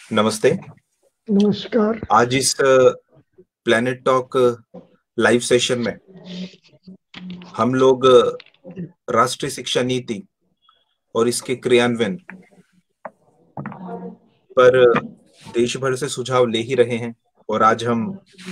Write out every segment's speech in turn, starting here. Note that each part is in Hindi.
नमस्ते। नमस्कार। आज इस प्लेनेट टॉक लाइव सेशन में हम लोग राष्ट्रीय शिक्षा नीति और इसके क्रियान्वयन पर देश भर से सुझाव ले ही रहे हैं। और आज हम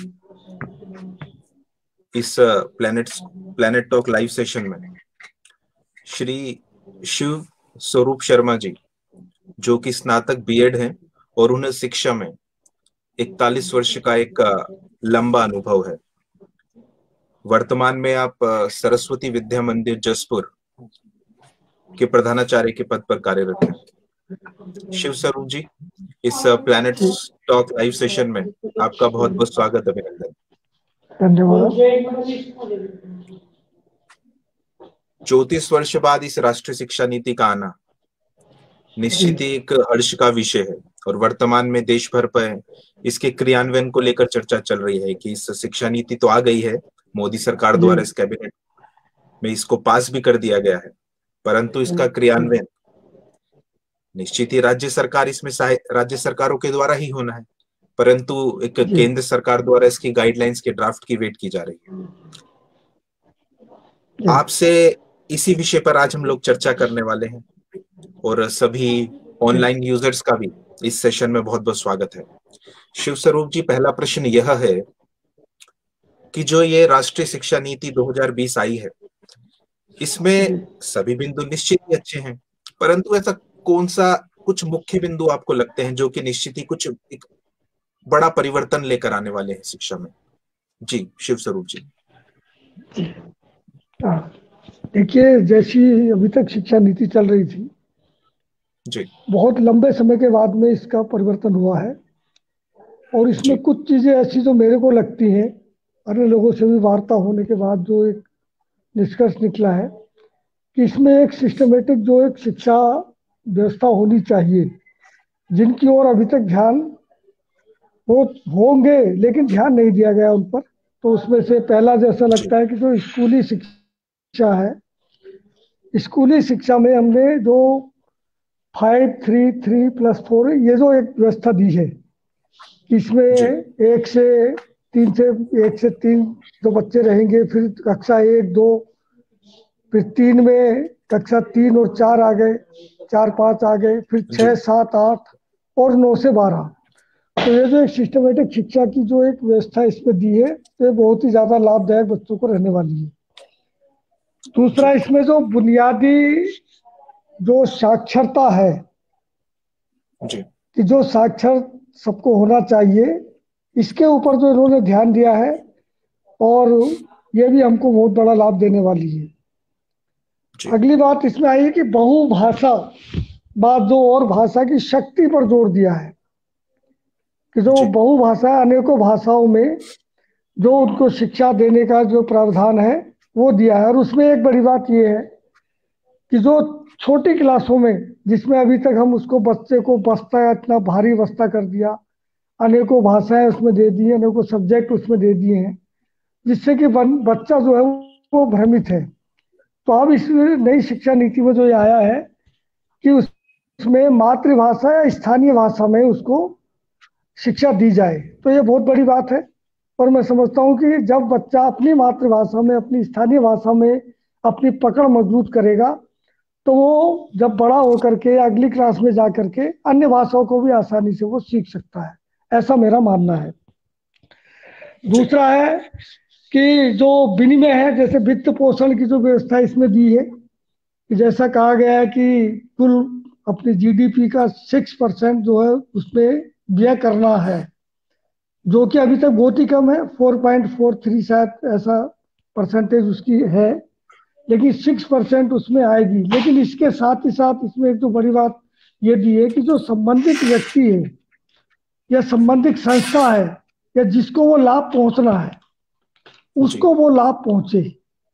इस प्लेनेट टॉक लाइव सेशन में श्री शिव स्वरूप शर्मा जी, जो कि स्नातक बीएड हैं और उन्हें शिक्षा में 41 वर्ष का एक लंबा अनुभव है। वर्तमान में आप सरस्वती विद्या मंदिर जसपुर के प्रधानाचार्य के पद पर कार्यरत हैं। शिव स्वरूप जी, इस प्लैनेट टॉक लाइव सेशन में आपका बहुत बहुत स्वागत, अभिनंदन। धन्यवाद। 34 वर्ष बाद इस राष्ट्रीय शिक्षा नीति का आना निश्चित ही एक हर्ष का विषय है। और वर्तमान में देश भर पर इसके क्रियान्वयन को लेकर चर्चा चल रही है कि इस शिक्षा नीति तो आ गई है, मोदी सरकार द्वारा इस कैबिनेट में इसको पास भी कर दिया गया है, परंतु इसका क्रियान्वयन निश्चित ही राज्य सरकारों के द्वारा ही होना है। परंतु एक केंद्र सरकार द्वारा इसकी गाइडलाइंस के ड्राफ्ट की वेट की जा रही है। आपसे इसी विषय पर आज हम लोग चर्चा करने वाले हैं और सभी ऑनलाइन यूजर्स का भी इस सेशन में बहुत बहुत स्वागत है। शिव स्वरूप जी, पहला प्रश्न यह है कि जो ये राष्ट्रीय शिक्षा नीति 2020 आई है, इसमें सभी बिंदु निश्चित ही अच्छे हैं, परंतु ऐसा कौन सा कुछ मुख्य बिंदु आपको लगते हैं जो कि निश्चित ही कुछ एक बड़ा परिवर्तन लेकर आने वाले हैं शिक्षा में? जी शिव स्वरूप जी। देखिए, जैसी अभी तक शिक्षा नीति चल रही थी जी, बहुत लंबे समय के बाद में इसका परिवर्तन हुआ है। और इसमें कुछ चीजें ऐसी जो मेरे को लगती हैं, अन्य लोगों से भी वार्ता होने के बाद जो एक निष्कर्ष निकला है कि इसमें एक सिस्टमेटिक जो एक शिक्षा व्यवस्था होनी चाहिए, जिनकी ओर अभी तक ध्यान होंगे लेकिन ध्यान नहीं दिया गया उन पर। तो उसमें से पहला जैसा लगता है कि जो स्कूली शिक्षा है, स्कूली शिक्षा में हमने जो 5-3-3+4 ये जो एक व्यवस्था दी है, इसमें 1 से 3 जो बच्चे रहेंगे, फिर कक्षा 1-2, फिर 3 में कक्षा 3 और 4 आ गए, 4-5 आ गए, फिर 6-7-8 और 9 से 12। तो ये जो एक सिस्टमेटिक शिक्षा की जो एक व्यवस्था इसमें दी है, तो ये बहुत ही ज़्यादा लाभदायक बच्चों को रहने वाली है। दूसरा, इसमें जो बुनियादी जो साक्षरता है कि जो साक्षर सबको होना चाहिए, इसके ऊपर जो इन्होंने ध्यान दिया है, और ये भी हमको बहुत बड़ा लाभ देने वाली है। अगली बात इसमें आई है कि बहुभाषा बात जो और भाषा की शक्ति पर जोर दिया है कि जो बहुभाषा अनेकों भाषाओं में जो उनको शिक्षा देने का जो प्रावधान है वो दिया है। और उसमें एक बड़ी बात ये है कि जो छोटी क्लासों में, जिसमें अभी तक हम उसको बच्चे को बस्ता इतना भारी बस्ता कर दिया, अनेकों भाषाएं उसमें दे दी, अनेकों सब्जेक्ट उसमें दे दिए हैं, जिससे कि बच्चा जो है वो भ्रमित है। तो अब इस नई शिक्षा नीति में जो ये आया है कि उसमें मातृभाषा या स्थानीय भाषा में उसको शिक्षा दी जाए, तो ये बहुत बड़ी बात है। और मैं समझता हूँ कि जब बच्चा अपनी मातृभाषा में, अपनी स्थानीय भाषा में अपनी पकड़ मजबूत करेगा, तो वो जब बड़ा होकर के अगली क्लास में जा करके अन्य भाषाओं को भी आसानी से वो सीख सकता है, ऐसा मेरा मानना है। दूसरा है कि जो विनिमय है, जैसे वित्त पोषण की जो व्यवस्था इसमें दी है, कि जैसा कहा गया है कि कुल अपनी जीडीपी का 6% जो है उसमें व्यय करना है, जो कि अभी तक बहुत ही कम है, 4.43 शायद ऐसा परसेंटेज उसकी है, लेकिन 6% उसमें आएगी। लेकिन इसके साथ ही साथ इसमें एक तो बड़ी बात ये दी है कि जो संबंधित व्यक्ति है या संबंधित संस्था है या जिसको वो लाभ पहुंचना है, उसको वो लाभ पहुंचे।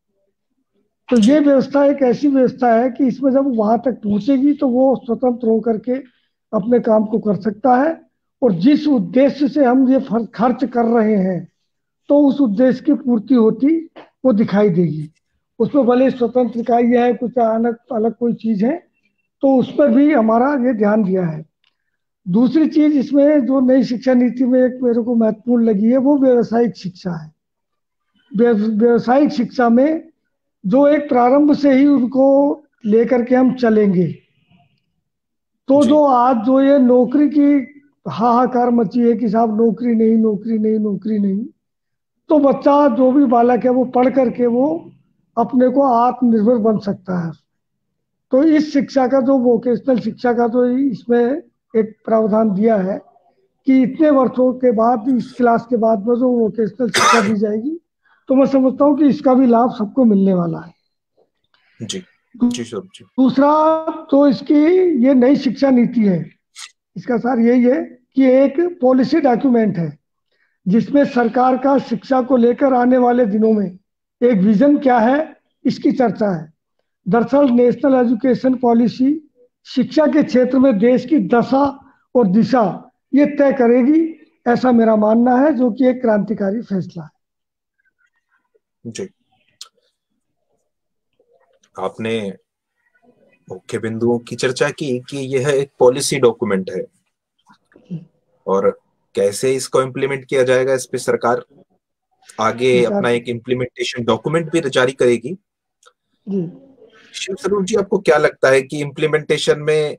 तो ये व्यवस्था एक ऐसी व्यवस्था है कि इसमें जब वहां तक पहुंचेगी तो वो स्वतंत्र होकर के अपने काम को कर सकता है, और जिस उद्देश्य से हम ये खर्च कर रहे हैं तो उस उद्देश्य की पूर्ति होती वो दिखाई देगी। उसमें भले स्वतंत्र इकाई है, कुछ अलग अलग कोई चीज है, तो उस पर भी हमारा ये ध्यान दिया है। दूसरी चीज इसमें जो नई शिक्षा नीति में एक मेरे को महत्वपूर्ण लगी है वो व्यवसायिक शिक्षा है। व्यवसायिक शिक्षा में जो एक प्रारंभ से ही उनको लेकर के हम चलेंगे, तो जी जो आज जो ये नौकरी की हाहाकार मची है कि साहब नौकरी नहीं, नौकरी नहीं, नौकरी नहीं, तो बच्चा जो भी बालक है वो पढ़ करके वो अपने को आत्मनिर्भर बन सकता है। तो इस शिक्षा का जो वोकेशनल शिक्षा का जो इसमें एक प्रावधान दिया है कि इतने वर्षों के बाद इस क्लास के बाद में जो वोकेशनल शिक्षा दी जाएगी, तो मैं समझता हूँ कि इसका भी लाभ सबको मिलने वाला है। जी जी सर जी। दूसरा तो इसकी ये नई शिक्षा नीति है, इसका सार यही है कि एक पॉलिसी डॉक्यूमेंट है जिसमें सरकार का शिक्षा को लेकर आने वाले दिनों में एक विजन क्या है इसकी चर्चा है। दरअसल नेशनल एजुकेशन पॉलिसी शिक्षा के क्षेत्र में देश की दशा और दिशा ये तय करेगी, ऐसा मेरा मानना है, जो कि एक क्रांतिकारी फैसला है। जी, आपने मुख्य बिंदुओं की चर्चा की कि यह एक पॉलिसी डॉक्यूमेंट है और कैसे इसको इम्प्लीमेंट किया जाएगा, इस पे सरकार आगे अपना एक इम्प्लीमेंटेशन डॉक्यूमेंट भी जारी करेगी। जी शिव स्वरूप जी, आपको क्या लगता है कि इम्प्लीमेंटेशन में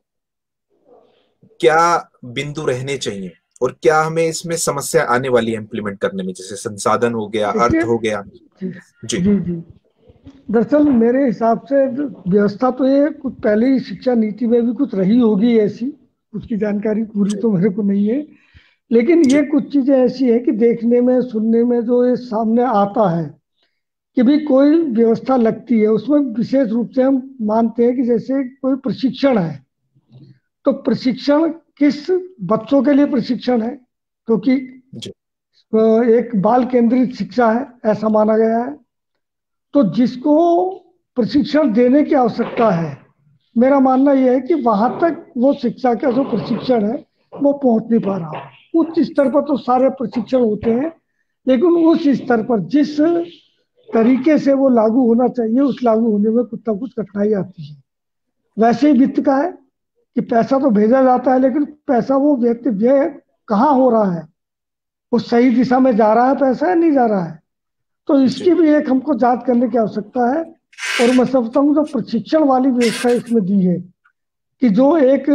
क्या बिंदु रहने चाहिए और क्या हमें इसमें समस्या आने वाली है इम्प्लीमेंट करने में, जैसे संसाधन हो गया, अर्थ हो गया? जी जी जी जी दरअसल मेरे हिसाब से व्यवस्था तो ये कुछ पहले ही शिक्षा नीति में भी कुछ रही होगी ऐसी, उसकी जानकारी पूरी जी तो मेरे को नहीं है, लेकिन जी ये कुछ चीजें ऐसी है कि देखने में सुनने में जो ये सामने आता है कि भी कोई व्यवस्था लगती है, उसमें विशेष रूप से हम मानते हैं कि जैसे कोई प्रशिक्षण है, तो प्रशिक्षण किस बच्चों के लिए प्रशिक्षण है, क्योंकि जी एक बाल केंद्रित शिक्षा है ऐसा माना गया है। तो जिसको प्रशिक्षण देने की आवश्यकता है, मेरा मानना यह है कि वहां तक वो शिक्षा का जो प्रशिक्षण है वो पहुंच नहीं पा रहा। उच्च स्तर पर तो सारे प्रशिक्षण होते हैं, लेकिन उस स्तर पर जिस तरीके से वो लागू होना चाहिए उस लागू होने में कुछ ना कुछ कठिनाई आती है। वैसे ही वित्त का है कि पैसा तो भेजा जाता है, लेकिन पैसा वो व्यक्ति व्यय कहाँ हो रहा है, वो सही दिशा में जा रहा है पैसा या नहीं जा रहा है, तो जी इसकी भी एक हमको जांच करने की आवश्यकता है। और मैं समझता हूँ जो प्रशिक्षण वाली व्यवस्था इसमें दी है कि जो एक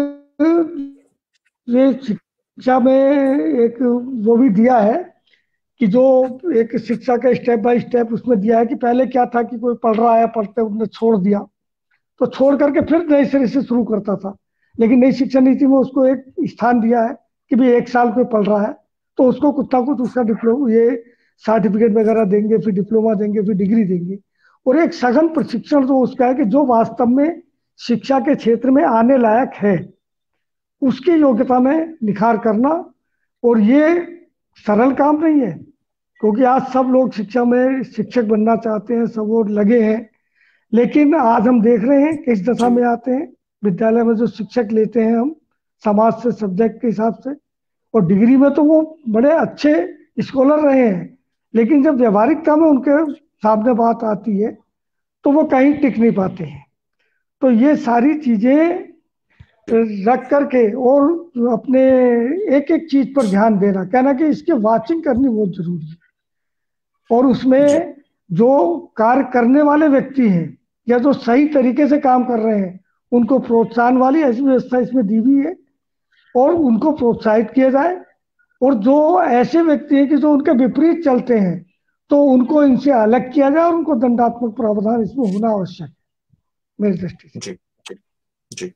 ये शिक्षा में एक वो भी दिया है कि जो एक शिक्षा का स्टेप बाय स्टेप उसमें दिया है कि पहले क्या था कि कोई पढ़ रहा है, पढ़ते उसने छोड़ दिया, तो छोड़ करके फिर नए सिरे से शुरू करता था, लेकिन नई शिक्षा नीति में उसको एक स्थान दिया है कि भाई एक साल कोई पढ़ रहा है तो उसको कुछ ना कुछ उसका डिप्लोमा ये सर्टिफिकेट वगैरह देंगे, फिर डिप्लोमा देंगे, फिर डिग्री देंगे, और एक सघन प्रशिक्षण जो उसका है कि जो वास्तव में शिक्षा के क्षेत्र में आने लायक है उसकी योग्यता में निखार करना। और ये सरल काम नहीं है, क्योंकि आज सब लोग शिक्षा में शिक्षक बनना चाहते हैं, सब लोग लगे हैं, लेकिन आज हम देख रहे हैं किस दशा जी में आते हैं। विद्यालय में जो शिक्षक लेते हैं हम समाज से सब्जेक्ट के हिसाब से, और डिग्री में तो वो बड़े अच्छे स्कॉलर रहे हैं, लेकिन जब व्यवहारिकता में उनके सामने बात आती है तो वो कहीं टिक नहीं पाते हैं। तो ये सारी चीजें रख करके और अपने एक एक चीज पर ध्यान देना, कहना कि इसकी वाचिंग करनी बहुत जरूरी है, और जी उसमें जो कार्य करने वाले व्यक्ति हैं या जो सही तरीके से काम कर रहे हैं उनको प्रोत्साहन वाली ऐसी व्यवस्था इसमें दी हुई है, और उनको प्रोत्साहित किया जाए। और जो ऐसे व्यक्ति हैं कि जो उनके विपरीत चलते हैं तो उनको इनसे अलग किया जाए और उनको दंडात्मक प्रावधान इसमें होना आवश्यक है मेरी दृष्टि से। जी जी जी।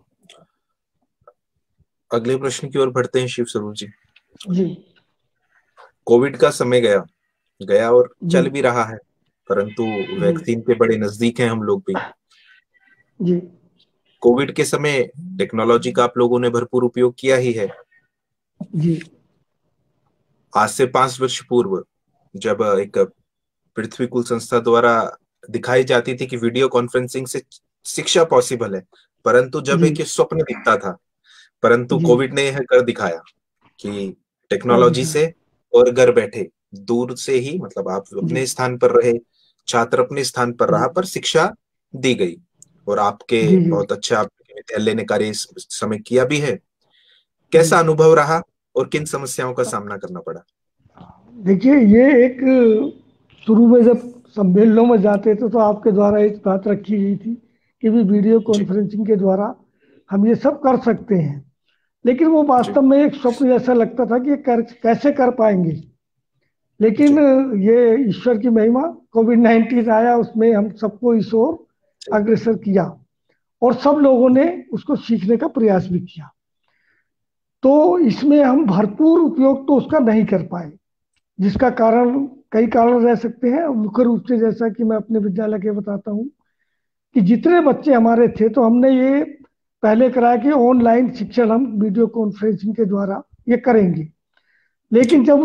अगले प्रश्न की ओर बढ़ते हैं शिव स्वरूप जी। जी कोविड का समय गया गया और जी चल भी रहा है, परंतु जी वैक्सीन के बड़े नजदीक हैं हम लोग भी। जी कोविड के समय टेक्नोलॉजी का आप लोगों ने भरपूर उपयोग किया ही है। जी आज से 5 वर्ष पूर्व जब एक पृथ्वी कुल संस्था द्वारा दिखाई जाती थी कि वीडियो कॉन्फ्रेंसिंग से शिक्षा पॉसिबल है, परंतु जब जी एक ये स्वप्न दिखता था, परंतु जी कोविड ने यह कर दिखाया कि कर टेक्नोलॉजी दिखाया। से और घर बैठे दूर से ही, मतलब आप जी अपने स्थान पर रहे, छात्र अपने स्थान पर जी रहा, पर शिक्षा दी गई। और आपके जी जी बहुत अच्छा आपके विद्यालय ने कार्य इस समय किया भी है। कैसा अनुभव रहा और किन समस्याओं का सामना करना पड़ा? देखिए, ये एक शुरू में जब सम्मेलनों में जाते थे तो आपके द्वारा एक बात रखी गई थी कि भी वीडियो जी कॉन्फ्रेंसिंग के द्वारा हम ये सब कर सकते हैं, लेकिन वो जी वास्तव में एक स्वप्न जैसा लगता था कि ये कैसे कर पाएंगे। जी लेकिन ये ईश्वर की महिमा, कोविड-19 आया, उसमें हम सबको इस ओर अग्रसर किया और सब लोगों ने उसको सीखने का प्रयास भी किया। तो इसमें हम भरपूर उपयोग तो उसका नहीं कर पाए, जिसका कारण कई कारण रह सकते हैं। मुख्य रूप से जैसा कि मैं अपने विद्यालय के बताता हूँ कि जितने बच्चे हमारे थे तो हमने ये पहले कराया कि ऑनलाइन शिक्षण हम वीडियो कॉन्फ्रेंसिंग के द्वारा ये करेंगे। जी लेकिन जब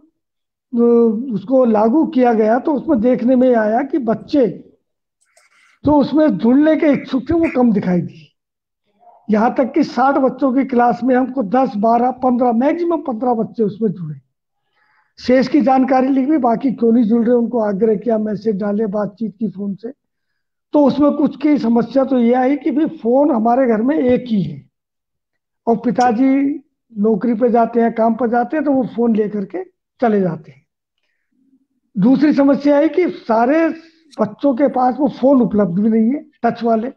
उसको लागू किया गया तो उसमें देखने में आया कि बच्चे जो उसमें जुड़ने के इच्छुक थे वो कम दिखाई दिए। यहाँ तक कि 60 बच्चों की क्लास में हमको 10, 12, 15, मैक्सिमम 15 बच्चे उसमें जुड़े। शेष की जानकारी लिखी, बाकी क्यों नहीं जुड़ रहे उनको आग्रह किया, मैसेज डाले, बातचीत की फोन से। तो उसमें कुछ की समस्या तो ये आई कि भाई फोन हमारे घर में एक ही है और जी पिताजी नौकरी पे जाते हैं, काम पर जाते हैं, तो वो फोन लेकर के चले जाते हैं। दूसरी समस्या है कि सारे बच्चों के पास वो फोन उपलब्ध भी नहीं है, टच वाले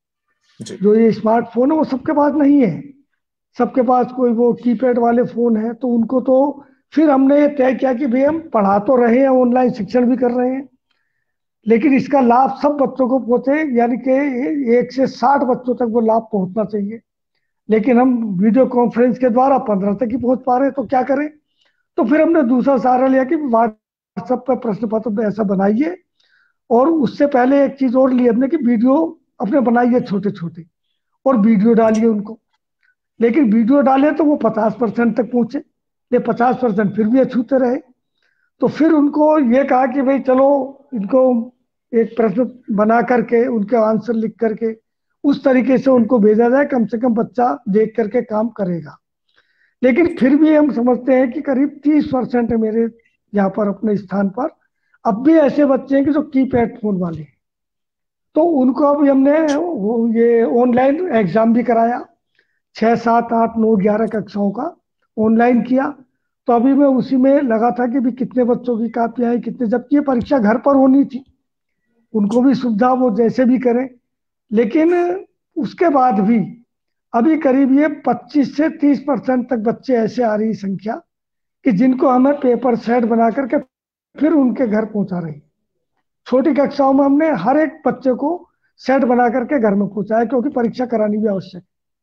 जी जो ये स्मार्टफोन है वो सबके पास नहीं है। सबके पास कोई वो कीपैड वाले फोन है, तो उनको तो फिर हमने ये तय किया कि भाई हम पढ़ा तो रहे हैं, ऑनलाइन शिक्षण भी कर रहे हैं, लेकिन इसका लाभ सब बच्चों को पहुंचे, यानी कि 1 से 60 बच्चों तक वो लाभ पहुंचना चाहिए। लेकिन हम वीडियो कॉन्फ्रेंस के द्वारा 15 तक ही पहुंच पा रहे हैं, तो क्या करें। तो फिर हमने दूसरा सहारा लिया कि व्हाट्सएप पर प्रश्न पत्र ऐसा बनाइए, और उससे पहले एक चीज और ली हमने कि वीडियो अपने बनाइए छोटे छोटे और वीडियो डालिए जी उनको। लेकिन वीडियो डाले तो वो 50% तक पहुंचे, ये 50% फिर भी अछूते रहे। तो फिर उनको ये कहा कि भाई चलो इनको एक प्रश्न बना करके उनके आंसर लिख करके उस तरीके से उनको भेजा जाए, कम से कम बच्चा देख करके काम करेगा। लेकिन फिर भी हम समझते हैं कि करीब 30% है मेरे यहाँ पर अपने स्थान पर अब भी ऐसे बच्चे हैं कि जो कीपैड फोन वाले हैं। तो उनको अभी हमने ये ऑनलाइन एग्जाम भी कराया, 6, 7, 8, 9, 11 कक्षाओं का ऑनलाइन किया। तो अभी मैं उसी में लगा था कि भी कितने बच्चों की कापियां आई, कितने, जबकि ये परीक्षा घर पर होनी थी, उनको भी सुविधा वो जैसे भी करें। लेकिन उसके बाद भी अभी करीब ये 25 से 30% तक बच्चे ऐसे आ रही संख्या कि जिनको हमें पेपर सेट बना करके फिर उनके घर पहुंचा रही। छोटी कक्षाओं में हमने हर एक बच्चे को सेट बना करके घर में पहुंचाया, क्योंकि परीक्षा करानी भी आवश्यक।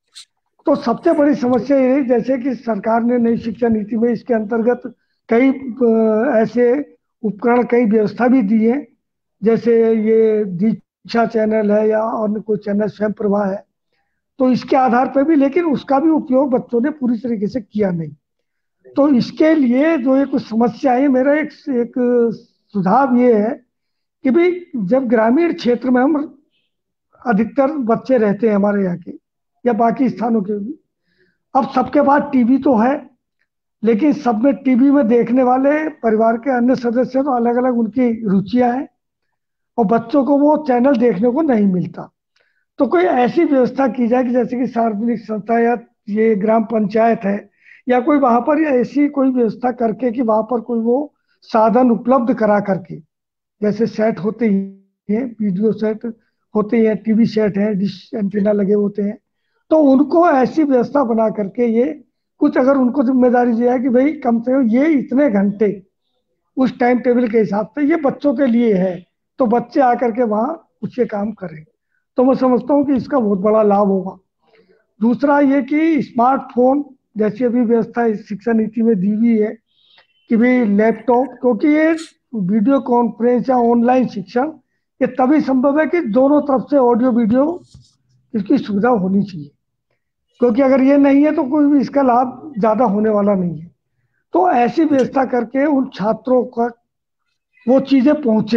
तो सबसे बड़ी समस्या ये रही, जैसे कि सरकार ने नई शिक्षा नीति में इसके अंतर्गत कई ऐसे उपकरण, कई व्यवस्था भी दी है, जैसे ये दीक्षा चैनल है या अन्य कोई चैनल, स्वयं प्रभा है। तो इसके आधार पर भी, लेकिन उसका भी उपयोग बच्चों ने पूरी तरीके से किया नहीं। तो इसके लिए जो ये कुछ समस्या है, मेरा एक सुझाव ये है कि भाई जब ग्रामीण क्षेत्र में हम अधिकतर बच्चे रहते हैं हमारे यहाँ के या बाकी स्थानों के भी, अब सबके पास टीवी तो है, लेकिन सब में टीवी में देखने वाले परिवार के अन्य सदस्य तो अलग अलग उनकी रुचियां हैं और बच्चों को वो चैनल देखने को नहीं मिलता। तो कोई ऐसी व्यवस्था की जाए कि जैसे कि सार्वजनिक संस्था या ये ग्राम पंचायत है या कोई वहां पर ऐसी कोई व्यवस्था करके कि वहां पर कोई वो साधन उपलब्ध करा करके, जैसे सेट होते ही हैं, वीडियो सेट होते हैं, टीवी सेट है, डिश एंटीना लगे होते हैं, तो उनको ऐसी व्यवस्था बना करके ये कुछ अगर उनको जिम्मेदारी दी है कि भाई कम से कम ये इतने घंटे उस टाइम टेबल के हिसाब से ये बच्चों के लिए है, तो बच्चे आकर के वहाँ उसके काम करें, तो मैं समझता हूँ कि इसका बहुत बड़ा लाभ होगा। दूसरा ये कि स्मार्टफोन जैसी अभी व्यवस्था इस शिक्षा नीति में दी हुई है कि भाई लैपटॉप, क्योंकि ये वीडियो कॉन्फ्रेंस या ऑनलाइन शिक्षण ये तभी संभव है कि दोनों तरफ से ऑडियो वीडियो इसकी सुविधा होनी चाहिए, क्योंकि अगर ये नहीं है तो कोई भी इसका लाभ ज़्यादा होने वाला नहीं है। तो ऐसी जी व्यवस्था करके उन छात्रों का वो चीज़ें पहुंचे,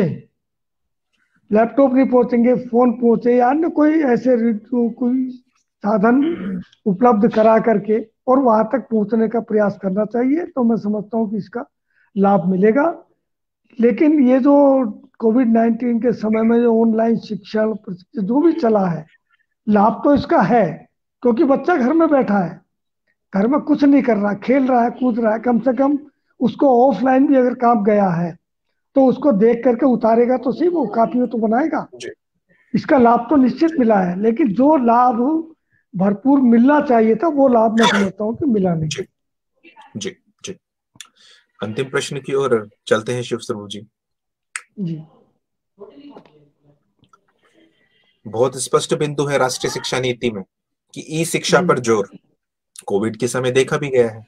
लैपटॉप नहीं पहुंचेंगे, फोन पहुंचे या अन्य कोई ऐसे कोई साधन उपलब्ध करा करके और वहां तक पहुंचने का प्रयास करना चाहिए, तो मैं समझता हूँ कि इसका लाभ मिलेगा। लेकिन ये जो कोविड-19 के समय में जो ऑनलाइन शिक्षण जो भी चला है, लाभ तो इसका है, क्योंकि बच्चा घर में बैठा है, घर में कुछ नहीं कर रहा, खेल रहा है, कूद रहा है, कम से कम उसको ऑफलाइन भी अगर काम गया है तो उसको देख करके उतारेगा तो सही, वो कापी में तो बनाएगा। जी इसका लाभ तो निश्चित मिला है, लेकिन जो लाभ भरपूर मिलना चाहिए था वो लाभ मैं समझता हूँ कि मिला नहीं। जी जी जी। अंतिम प्रश्न की ओर चलते हैं शिव स्वरूप जी। जी बहुत स्पष्ट बिंदु है राष्ट्रीय शिक्षा नीति में कि ई शिक्षा जी पर जोर कोविड के समय देखा भी गया है।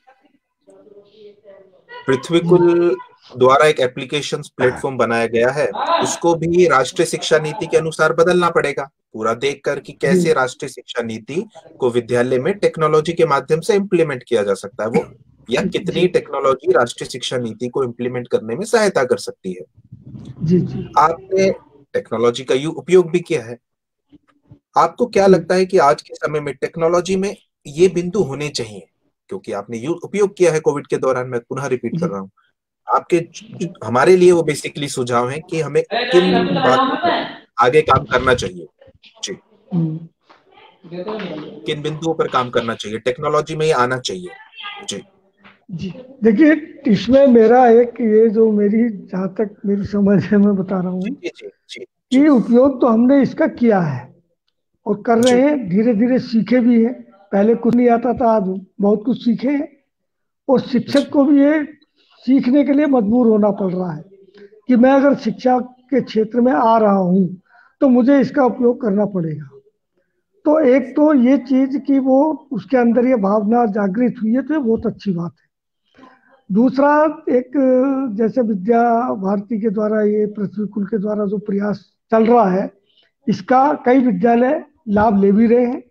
पृथ्वी जी कुल द्वारा एक एप्लीकेशन प्लेटफॉर्म बनाया गया है, उसको भी राष्ट्रीय शिक्षा नीति के अनुसार बदलना पड़ेगा, पूरा देखकर कि जी कैसे राष्ट्रीय शिक्षा नीति को विद्यालय में टेक्नोलॉजी के माध्यम से इम्प्लीमेंट किया जा सकता है, वो या जी कितनी टेक्नोलॉजी राष्ट्रीय शिक्षा नीति को इम्प्लीमेंट करने में सहायता कर सकती है। जी जी आपने टेक्नोलॉजी का उपयोग भी किया है, आपको क्या जी लगता है कि आज के समय में टेक्नोलॉजी में ये बिंदु होने चाहिए, क्योंकि आपने उपयोग किया है कोविड के दौरान, मैं पुनः रिपीट कर जी रहा हूँ, आपके हमारे लिए वो बेसिकली सुझाव है कि हमें किन बातों पर आगे काम करना चाहिए। जी, हम्म। किन बिंदुओं पर काम करना चाहिए, टेक्नोलॉजी में ही आना चाहिए। जी जी देखिए, इसमें मेरा एक ये जो मेरी जहाँ तक मेरी समझ है मैं बता रहा जी हूँ जी जी जी कि उपयोग तो हमने इसका किया है और कर रहे जी हैं, धीरे धीरे सीखे भी हैं। पहले कुछ नहीं आता था, आज बहुत कुछ सीखे हैं। और शिक्षक जी को भी ये सीखने के लिए मजबूर होना पड़ रहा है कि मैं अगर शिक्षा के क्षेत्र में आ रहा हूँ तो मुझे इसका उपयोग करना पड़ेगा। तो एक तो ये चीज कि वो उसके अंदर ये भावना जागृत हुई है, तो ये बहुत अच्छी बात है। दूसरा, एक जैसे विद्या भारती के द्वारा, ये पृथ्वी कुल के द्वारा जो प्रयास चल रहा है, इसका कई विद्यालय लाभ ले भी रहे हैं,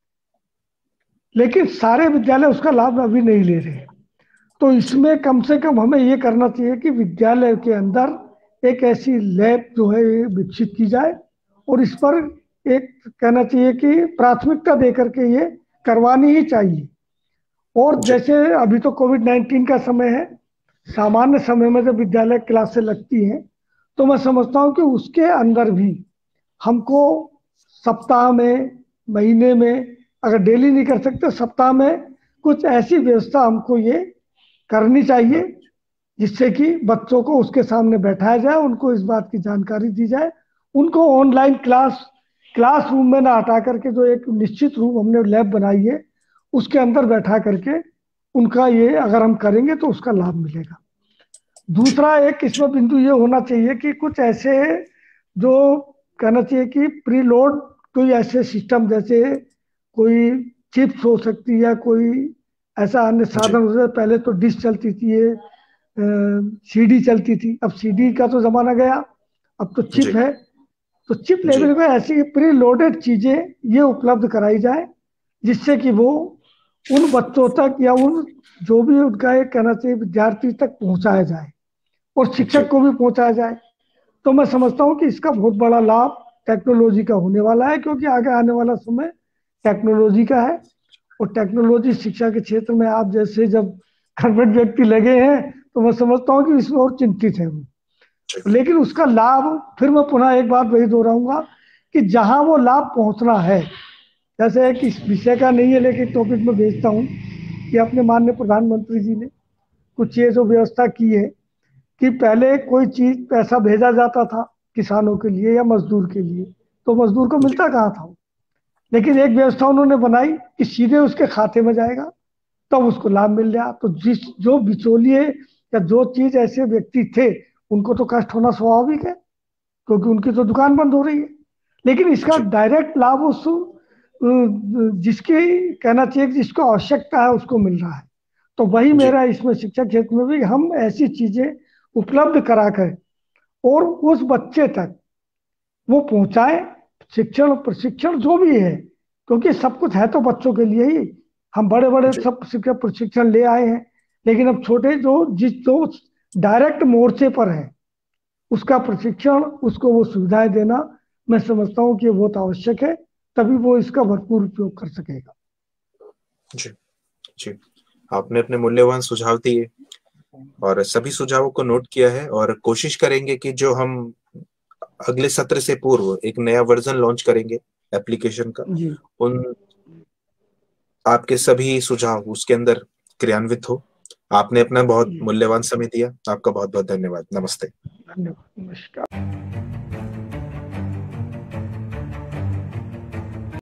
लेकिन सारे विद्यालय उसका लाभ अभी नहीं ले रहे हैं। तो जी इसमें कम से कम हमें ये करना चाहिए कि विद्यालय के अंदर एक ऐसी लैब जो है ये विकसित की जाए और इस पर एक कहना चाहिए कि प्राथमिकता देकर के ये करवानी ही चाहिए। और जी जैसे अभी तो कोविड-19 का समय है, सामान्य समय में जब विद्यालय क्लासें लगती हैं तो मैं समझता हूँ कि उसके अंदर भी हमको सप्ताह में, महीने में, अगर डेली नहीं कर सकते सप्ताह में कुछ ऐसी व्यवस्था हमको ये करनी चाहिए जिससे कि बच्चों को उसके सामने बैठाया जाए, उनको इस बात की जानकारी दी जाए, उनको ऑनलाइन क्लासरूम में ना हटा करके जो एक निश्चित रूम हमने लैब बनाई है उसके अंदर बैठा करके उनका ये अगर हम करेंगे तो उसका लाभ मिलेगा। जी दूसरा एक इसमें बिंदु ये होना चाहिए कि कुछ ऐसे जो कहना चाहिए कि प्रीलोड कोई ऐसे सिस्टम, जैसे कोई चिप्स हो सकती है या कोई ऐसा अन्य जी साधन हो सकता है। पहले तो डिश चलती थी, ये सीडी चलती थी, अब सीडी का तो जमाना गया, अब तो चिप जी है। तो चिप जी लेवल में ऐसी प्री लोडेड चीजें ये उपलब्ध कराई जाए जिससे कि वो उन बच्चों तक या उन जो भी उनका एक कहना चाहिए विद्यार्थी तक पहुंचाया जाए और शिक्षक जी को भी पहुंचाया जाए। तो मैं समझता हूँ कि इसका बहुत बड़ा लाभ टेक्नोलॉजी का होने वाला है, क्योंकि आगे आने वाला समय टेक्नोलॉजी का है। और टेक्नोलॉजी शिक्षा के क्षेत्र में आप जैसे जब गवर्नमेंट व्यक्ति लगे हैं तो मैं समझता हूँ कि इसमें और चिंतित है वो। जी लेकिन उसका लाभ, फिर मैं पुनः एक बात वही दोहराऊंगा कि जहां वो लाभ पहुंचना है, जैसे एक इस विषय का नहीं है लेकिन टॉपिक में भेजता हूँ कि अपने माननीय प्रधानमंत्री जी ने कुछ ये जो व्यवस्था की है कि पहले कोई चीज पैसा भेजा जाता था किसानों के लिए या मजदूर के लिए, तो मजदूर को जी मिलता कहाँ था। लेकिन एक व्यवस्था उन्होंने बनाई कि सीधे उसके खाते में जाएगा, तब उसको लाभ मिल गया। तो जिस जो बिचौलिए या जो चीज ऐसे व्यक्ति थे उनको तो कष्ट होना स्वाभाविक है, क्योंकि उनकी तो दुकान बंद हो रही है। लेकिन इसका जी डायरेक्ट लाभ उस जिसकी कहना चाहिए कि जिसको आवश्यकता है उसको मिल रहा है। तो वही जी मेरा इसमें शिक्षा क्षेत्र में भी हम ऐसी चीजें उपलब्ध करा कर और उस बच्चे तक वो पहुंचाए, शिक्षण प्रशिक्षण जो भी है, क्योंकि सब कुछ है तो बच्चों के लिए ही। हम बड़े बड़े जी सब शिक्षा प्रशिक्षण ले आए हैं, लेकिन अब छोटे जो जिस जो डायरेक्ट मोर्चे पर है उसका प्रशिक्षण, उसको वो सुविधाएं देना, मैं समझता हूँ कि ये बहुत आवश्यक है, तभी वो इसका भरपूर उपयोग कर सकेगा। जी जी। आपने अपने मूल्यवान सुझाव दिए और सभी सुझावों को नोट किया है, और कोशिश करेंगे कि जो हम अगले सत्र से पूर्व एक नया वर्जन लॉन्च करेंगे एप्लीकेशन का, जी उन आपके सभी सुझाव उसके अंदर क्रियान्वित हो। आपने अपना बहुत मूल्यवान समय दिया। आपका बहुत बहुत धन्यवाद। नमस्ते। धन्यवाद। नमस्कार।